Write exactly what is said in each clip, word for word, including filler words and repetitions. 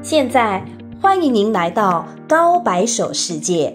现在欢迎您来到高白手世界。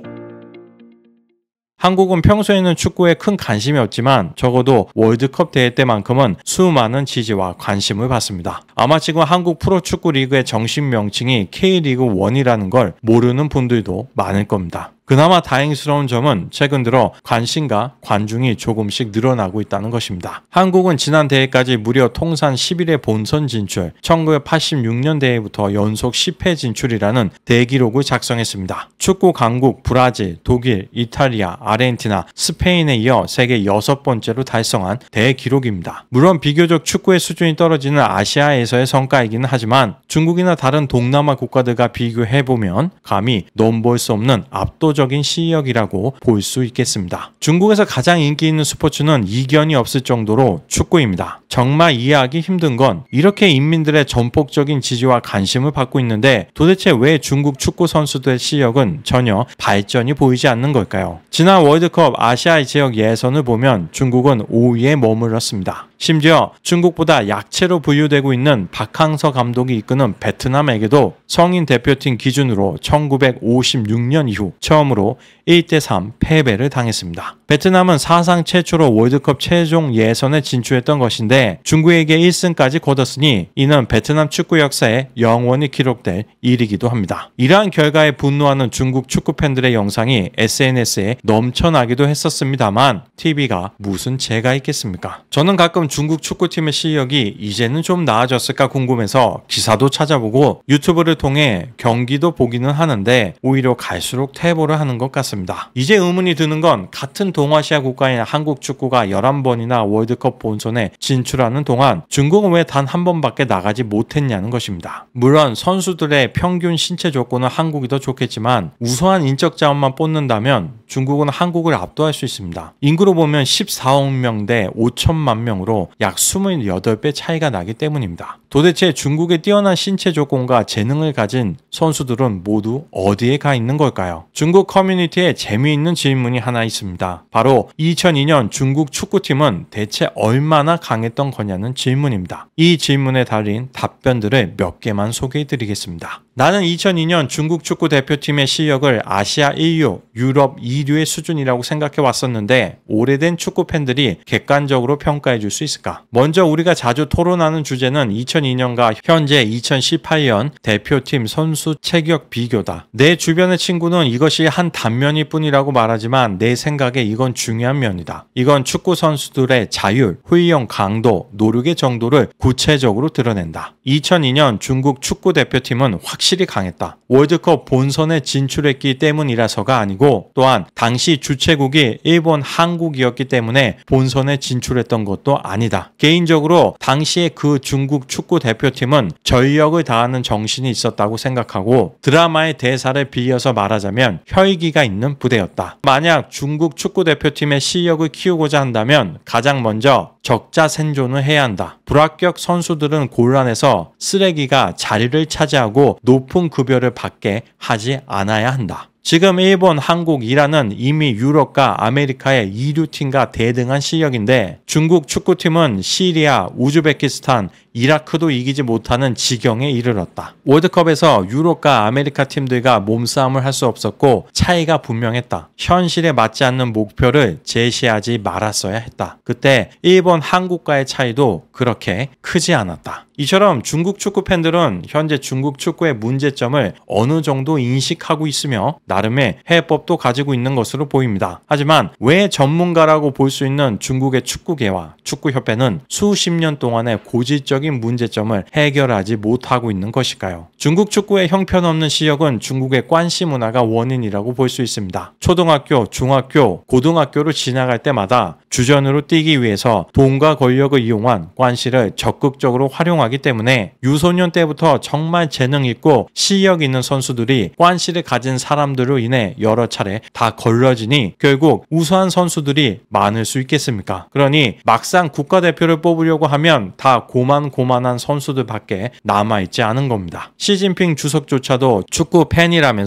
한국은 평소에는 축구에 큰 관심이 없지만 적어도 월드컵 대회 때만큼은 수많은 지지와 관심을 받습니다. 아마 지금 한국 프로축구 리그의 정식 명칭이 K리그 일이라는 걸 모르는 분들도 많을 겁니다. 그나마 다행스러운 점은 최근 들어 관심과 관중이 조금씩 늘어나고 있다는 것입니다. 한국은 지난 대회까지 무려 통산 십일 회 본선 진출, 천구백팔십육 년 대회부터 연속 십 회 진출이라는 대기록을 작성했습니다. 축구 강국 브라질, 독일, 이탈리아, 아르헨티나, 스페인에 이어 세계 여섯 번째로 달성한 대기록입니다. 물론 비교적 축구의 수준이 떨어지는 아시아에서의 성과이기는 하지만 중국이나 다른 동남아 국가들과 비교해보면 감히 넘볼 수 없는 압도적 적인 실력이라고 볼 수 있겠습니다. 중국에서 가장 인기 있는 스포츠는 이견이 없을 정도로 축구입니다. 정말 이해하기 힘든 건 이렇게 인민들의 전폭적인 지지와 관심을 받고 있는데 도대체 왜 중국 축구 선수들의 실력은 전혀 발전이 보이지 않는 걸까요? 지난 월드컵 아시아 지역 예선을 보면 중국은 오 위에 머물렀습니다. 심지어 중국보다 약체로 분류되고 있는 박항서 감독이 이끄는 베트남에게도 성인 대표팀 기준으로 천구백오십육 년 이후 처음으로 일 대 삼 패배를 당했습니다. 베트남은 사상 최초로 월드컵 최종 예선에 진출했던 것인데 중국에게 일 승까지 거뒀으니 이는 베트남 축구 역사에 영원히 기록될 일이기도 합니다. 이러한 결과에 분노하는 중국 축구 팬들의 영상이 에스엔에스에 넘쳐나기도 했었습니다만 티비가 무슨 죄가 있겠습니까? 저는 가끔 중국 축구팀의 실력이 이제는 좀 나아졌을까 궁금해서 기사도 찾아보고 유튜브를 통해 경기도 보기는 하는데 오히려 갈수록 퇴보를 하는 것 같습니다. 이제 의문이 드는 건 같은 동아시아 국가인 한국 축구가 열한 번이나 월드컵 본선에 진출하는 동안 중국은 왜 단 한 번밖에 나가지 못했냐는 것입니다. 물론 선수들의 평균 신체 조건은 한국이 더 좋겠지만 우수한 인적 자원만 뽑는다면 중국은 한국을 압도할 수 있습니다. 인구로 보면 십사억 명 대 오천만 명으로 약 이십팔 배 차이가 나기 때문입니다. 도대체 중국의 뛰어난 신체 조건과 재능을 가진 선수들은 모두 어디에 가 있는 걸까요? 중국 커뮤니티에 재미있는 질문이 하나 있습니다. 바로 이천이 년 중국 축구팀은 대체 얼마나 강했던 거냐는 질문입니다. 이 질문에 달린 답변들을 몇 개만 소개해드리겠습니다. 나는 이천이 년 중국 축구 대표팀의 실력을 아시아 일 류, 유럽 이 류의 수준이라고 생각해 왔었는데 오래된 축구 팬들이 객관적으로 평가해 줄 수 있을까? 먼저 우리가 자주 토론하는 주제는 이천이 년과 현재 이천십팔 년 대표팀 선수 체격 비교다. 내 주변의 친구는 이것이 한 단면일 뿐이라고 말하지만 내 생각에 이건 중요한 면이다. 이건 축구 선수들의 자율, 훈련 강도, 노력의 정도를 구체적으로 드러낸다. 이천이 년 중국 축구 대표팀은 확실히 강했다. 월드컵 본선에 진출했기 때문이라서가 아니고 또한 당시 주최국이 일본, 한국이었기 때문에 본선에 진출했던 것도 아니다. 개인적으로 당시에 그 중국 축구 대표팀은 전력을 다하는 정신이 있었다고 생각하고 드라마의 대사를 빌려서 말하자면 혈기가 있는 부대였다. 만약 중국 축구 대표팀의 실력을 키우고자 한다면 가장 먼저 적자 생존을 해야 한다. 불합격 선수들은 곤란해서 쓰레기가 자리를 차지하고 높은 급여를 받게 하지 않아야 한다. 지금 일본, 한국, 이란은 이미 유럽과 아메리카의 이 류 팀과 대등한 실력인데 중국 축구팀은 시리아, 우즈베키스탄, 이라크도 이기지 못하는 지경에 이르렀다. 월드컵에서 유럽과 아메리카 팀들과 몸싸움을 할 수 없었고 차이가 분명했다. 현실에 맞지 않는 목표를 제시하지 말았어야 했다. 그때 일본, 한국과의 차이도 그렇게 크지 않았다. 이처럼 중국 축구 팬들은 현재 중국 축구의 문제점을 어느 정도 인식하고 있으며 나름의 해법도 가지고 있는 것으로 보입니다. 하지만 왜 전문가라고 볼 수 있는 중국의 축구계와 축구협회는 수십 년 동안의 고질적인 문제점을 해결하지 못하고 있는 것일까요? 중국 축구의 형편없는 실력은 중국의 관시 문화가 원인이라고 볼 수 있습니다. 초등학교, 중학교, 고등학교로 지나갈 때마다 주전으로 뛰기 위해서 돈과 권력을 이용한 관시를 적극적으로 활용하기 때문에 유소년 때부터 정말 재능 있고 실력 있는 선수들이 관시를 가진 사람들로 인해 여러 차례 다 걸러지니 결국 우수한 선수들이 많을 수 있겠습니까? 그러니 막상 국가대표를 뽑으려고 하면 다 고만고만한 선수들밖에 남아있지 않은 겁니다. 시진핑 주석조차도 축구 팬이라면서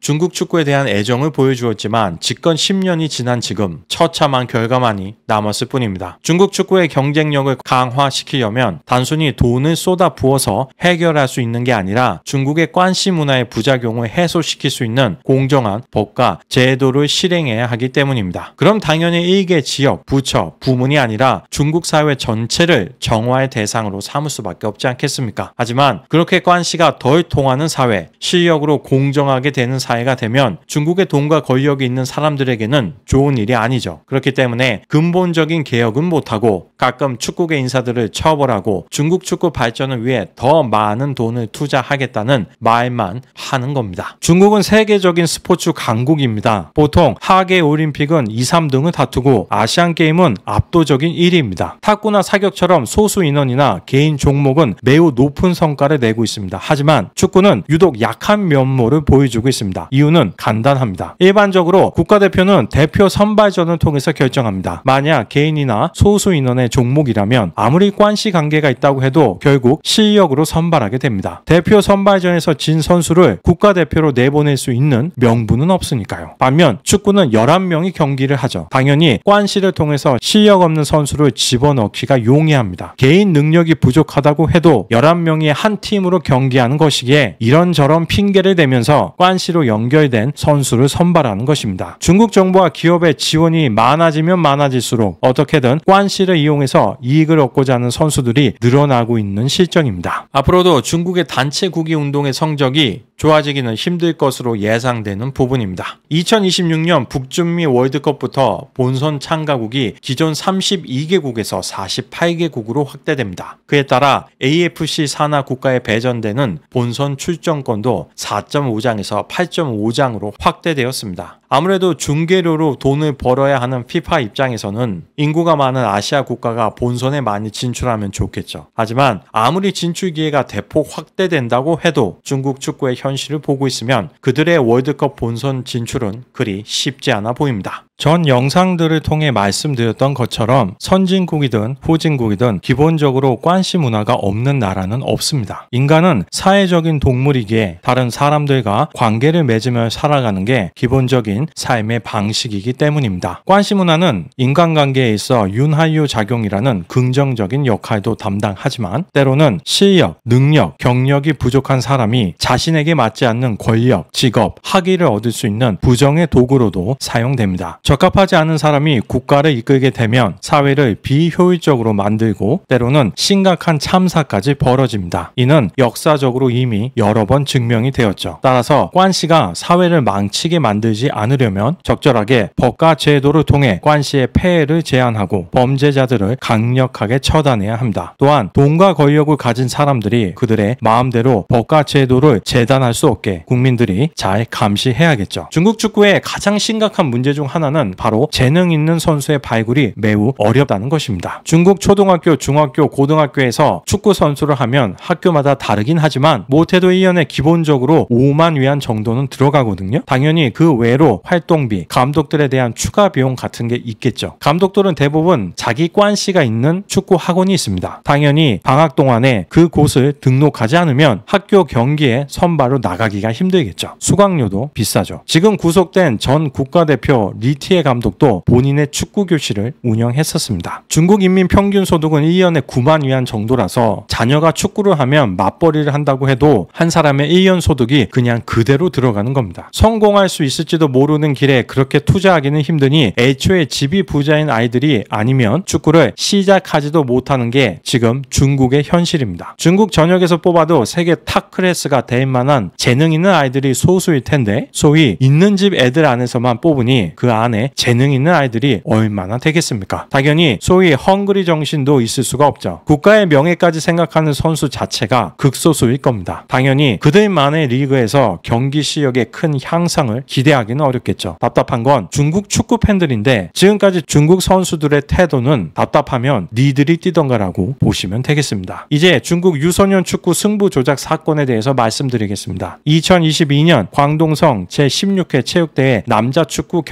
중국 축구에 대한 애정을 보여주었지만 집권 십 년이 지난 지금 처참한 결과만이 남았을 뿐입니다. 중국 축구의 경쟁력을 강화시키려면 단순히 돈을 쏟아 부어서 해결할 수 있는 게 아니라 중국의 관시 문화의 부작용을 해소시킬 수 있는 공정한 법과 제도를 실행해야 하기 때문입니다. 그럼 당연히 일개 지역, 부처, 부문이 아니라 중국 사회 전체를 정화의 대상으로 삼을 수밖에 없지 않겠습니까? 하지만 그렇게 관시가 덜 통하는 사회, 실력으로 공정하게 되는 사회가 되면 중국의 돈과 권력이 있는 사람들에게는 좋은 일이 아니죠. 그렇기 때문에 근본적인 개혁은 못하고 가끔 축구계 인사들을 처벌하고 중국 축구 발전을 위해 더 많은 돈을 투자하겠다는 말만 하는 겁니다. 중국은 세계적인 스포츠 강국입니다. 보통 하계 올림픽은 이, 삼 등을 다투고 아시안 게임은 압도적인 일 위입니다. 탁구나 사격처럼 소수 인원이나 개인 종목은 매우 높은 성과를 내고 있습니다. 하지만 축구는 유독 약한 면모를 보여주고 있습니다. 이유는 간단합니다. 일반적으로 국가대표는 대표 선발전을 통해서 결정합니다. 만약 개인이나 소수 인원의 종목이라면 아무리 관시 관계가 있다고 해도 결국 실력으로 선발하게 됩니다. 대표 선발전에서 진 선수를 국가대표로 내보낼 수 있는 명분은 없으니까요. 반면 축구는 열한 명이 경기를 하죠. 당연히 관시를 통해서 실력 없는 선수를 집어넣기가 용이합니다. 개인 능력이 부족하다고 해도 열한 명이 한 팀으로 경기하는 것이기에 이런저런 핑계를 대면서 관시로 연결된 선수를 선발하는 것입니다. 중국 정부와 기업의 지원이 많아지면 많아질수록 어떻게든 관시를 이용해서 이익을 얻고자 하는 선수들이 늘어나고 있는 실정입니다. 앞으로도 중국의 단체 구기 운동의 성적이 좋아지기는 힘들 것으로 예상되는 부분입니다. 이천이십육 년 북중미 월드컵부터 본선 참가국이 기존 삼십이 개국에서 사십팔 개국으로 확대됩니다. 그에 따라 에이에프씨 산하 국가에 배정되는 본선 출전권도 사 점 오 장에서 팔 점 오 장으로 확대되었습니다. 아무래도 중계료로 돈을 벌어야 하는 피파 입장에서는 인구가 많은 아시아 국가가 본선에 많이 진출하면 좋겠죠. 하지만 아무리 진출 기회가 대폭 확대된다고 해도 중국 축구의 현실을 보고 있으면 그들의 월드컵 본선 진출은 그리 쉽지 않아 보입니다. 전 영상들을 통해 말씀드렸던 것처럼 선진국이든 후진국이든 기본적으로 관시 문화가 없는 나라는 없습니다. 인간은 사회적인 동물이기에 다른 사람들과 관계를 맺으며 살아가는 게 기본적인 삶의 방식이기 때문입니다. 관시 문화는 인간관계에 있어 윤활유 작용이라는 긍정적인 역할도 담당하지만 때로는 실력, 능력, 경력이 부족한 사람이 자신에게 맞지 않는 권력, 직업, 학위를 얻을 수 있는 부정의 도구로도 사용됩니다. 적합하지 않은 사람이 국가를 이끌게 되면 사회를 비효율적으로 만들고 때로는 심각한 참사까지 벌어집니다. 이는 역사적으로 이미 여러 번 증명이 되었죠. 따라서 관시가 사회를 망치게 만들지 않으려면 적절하게 법과 제도를 통해 관시의 폐해를 제한하고 범죄자들을 강력하게 처단해야 합니다. 또한 돈과 권력을 가진 사람들이 그들의 마음대로 법과 제도를 재단할 수 없게 국민들이 잘 감시해야겠죠. 중국 축구의 가장 심각한 문제 중 하나는 바로 재능 있는 선수의 발굴이 매우 어렵다는 것입니다. 중국 초등학교, 중학교, 고등학교에서 축구 선수를 하면 학교마다 다르긴 하지만 못해도 일 년에 기본적으로 오만 위안 정도는 들어가거든요. 당연히 그 외로 활동비, 감독들에 대한 추가 비용 같은 게 있겠죠. 감독들은 대부분 자기 관시가 있는 축구 학원이 있습니다. 당연히 방학 동안에 그 곳을 등록하지 않으면 학교 경기에 선발로 나가기가 힘들겠죠. 수강료도 비싸죠. 지금 구속된 전 국가대표 리티에 감독도 본인의 축구 교실을 운영했었습니다. 중국 인민 평균 소득은 일 년에 구만 위안 정도라서 자녀가 축구를 하면 맞벌이를 한다고 해도 한 사람의 일 년 소득이 그냥 그대로 들어가는 겁니다. 성공할 수 있을지도 모르는 길에 그렇게 투자하기는 힘드니 애초에 집이 부자인 아이들이 아니면 축구를 시작하지도 못하는 게 지금 중국의 현실입니다. 중국 전역에서 뽑아도 세계 탑 클래스가 될 만한 재능 있는 아이들이 소수일 텐데 소위 있는 집 애들 안에서만 뽑으니 그 안에 재능 있는 아이들이 얼마나 되겠습니까? 당연히 소위 헝그리 정신도 있을 수가 없죠. 국가의 명예까지 생각하는 선수 자체가 극소수일 겁니다. 당연히 그들만의 리그에서 경기 실력의 큰 향상을 기대하기는 어렵겠죠. 답답한 건 중국 축구 팬들인데 지금까지 중국 선수들의 태도는 답답하면 니들이 뛰던가라고 보시면 되겠습니다. 이제 중국 유소년 축구 승부 조작 사건에 대해서 말씀드리겠습니다. 이천이십이 년 광동성 제십육 회 체육대회 남자 축구 결승전에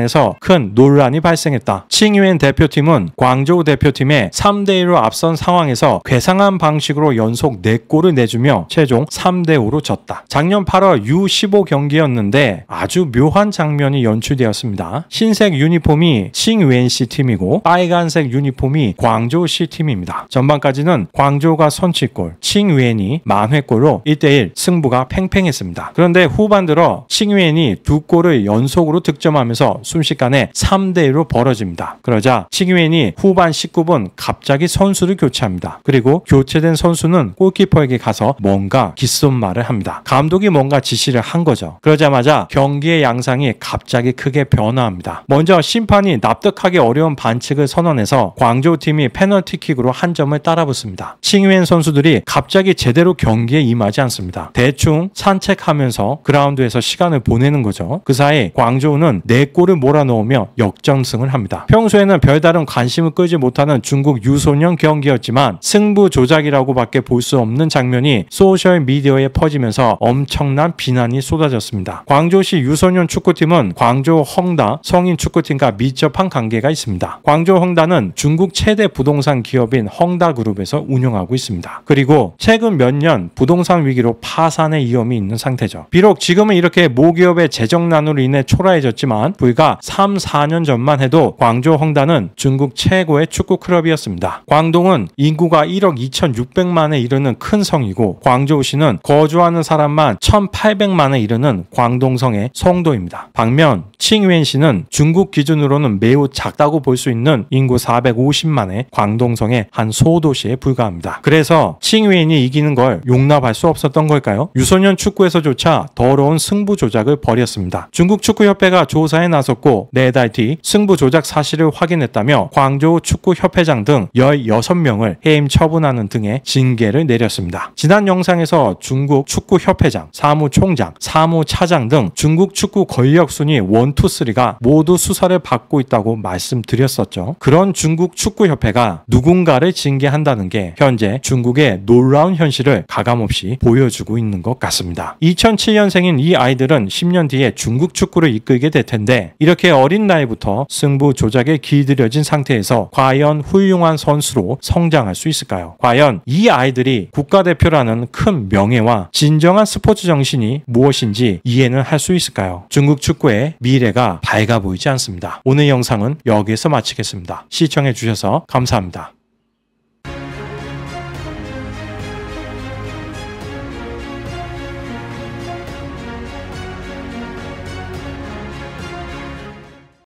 관련해서 큰 논란이 발생했다. 칭유엔 대표팀은 광저우 대표팀에 삼 대 일로 앞선 상황에서 괴상한 방식으로 연속 네 골을 내주며 최종 삼 대 오로 졌다. 작년 팔월 유 십오 경기였는데 아주 묘한 장면이 연출되었습니다. 흰색 유니폼이 칭유엔씨 팀이고 빨간색 유니폼이 광저우씨 팀입니다. 전반까지는 광저우가 선취골, 칭유엔이 만회골로 일 대 일 승부가 팽팽했습니다. 그런데 후반 들어 칭유엔이 두 골을 연속으로 득점하면서 순식간에 삼 대 일로 벌어집니다. 그러자 칭유엔이 후반 십구 분 갑자기 선수를 교체합니다. 그리고 교체된 선수는 골키퍼에게 가서 뭔가 귓속말을 합니다. 감독이 뭔가 지시를 한 거죠. 그러자마자 경기의 양상이 갑자기 크게 변화합니다. 먼저 심판이 납득하기 어려운 반칙을 선언해서 광저우 팀이 페널티킥으로 한 점을 따라붙습니다. 칭유엔 선수들이 갑자기 제대로 경기에 임하지 않습니다. 대충 산책하면서 그라운드에서 시간을 보내는 거죠. 그 사이 광저우는 네 골을 몰아넣으며 역전승을 합니다. 평소에는 별다른 관심을 끌지 못하는 중국 유소년 경기였지만 승부 조작이라고 밖에 볼 수 없는 장면이 소셜미디어에 퍼지면서 엄청난 비난이 쏟아졌습니다. 광저우시 유소년 축구팀은 광저우 헝다 성인 축구팀과 밀접한 관계가 있습니다. 광저우 헝다는 중국 최대 부동산 기업인 헝다그룹에서 운영하고 있습니다. 그리고 최근 몇 년 부동산 위기로 파산의 위험이 있는 상태죠. 비록 지금은 이렇게 모기업의 재정난으로 인해 초라해졌지만 불과 삼, 사 년 전만 해도 광저우 헝다는 중국 최고의 축구 클럽이었습니다. 광동은 인구가 일억 이천육백만에 이르는 큰 성이고 광저우시는 거주하는 사람만 천팔백만에 이르는 광동성의 성도입니다. 반면 칭유엔시는 중국 기준으로는 매우 작다고 볼 수 있는 인구 사백오십만의 광동성의 한 소도시에 불과합니다. 그래서 칭유엔이 이기는 걸 용납할 수 없었던 걸까요? 유소년 축구에서조차 더러운 승부 조작을 벌였습니다. 중국 축구협회가 조사에 나섰고 네 달 뒤 승부 조작 사실을 확인했다며 광저우 축구협회장 등 열여섯 명을 해임 처분하는 등의 징계를 내렸습니다. 지난 영상에서 중국 축구협회장, 사무총장, 사무차장 등 중국 축구 권력 순위 일, 이, 삼가 모두 수사를 받고 있다고 말씀드렸었죠. 그런 중국 축구협회가 누군가를 징계한다는 게 현재 중국의 놀라운 현실을 가감없이 보여주고 있는 것 같습니다. 이천칠 년생인 이 아이들은 십 년 뒤에 중국 축구를 이끌게 될 텐데 이렇게 어린 나이부터 승부 조작에 길들여진 상태에서 과연 훌륭한 선수로 성장할 수 있을까요? 과연 이 아이들이 국가대표라는 큰 명예와 진정한 스포츠 정신이 무엇인지 이해는 할 수 있을까요? 중국 축구의 미래가 밝아 보이지 않습니다. 오늘 영상은 여기에서 마치겠습니다. 시청해 주셔서 감사합니다.